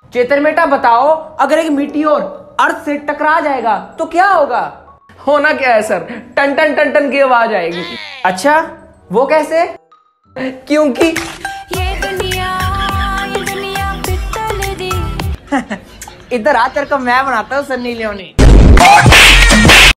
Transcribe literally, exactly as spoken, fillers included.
चेतन बेटा बताओ, अगर एक मीटियोर अर्थ से टकरा जाएगा तो क्या होगा? होना क्या है सर, टन टन टन टन की आवाज आएगी। अच्छा, वो कैसे? क्योंकि ये दुनिया ये दुनिया पित्तल दी। इधर आ, तेरे को मैं बनाता हूँ सन्नी लियोनी।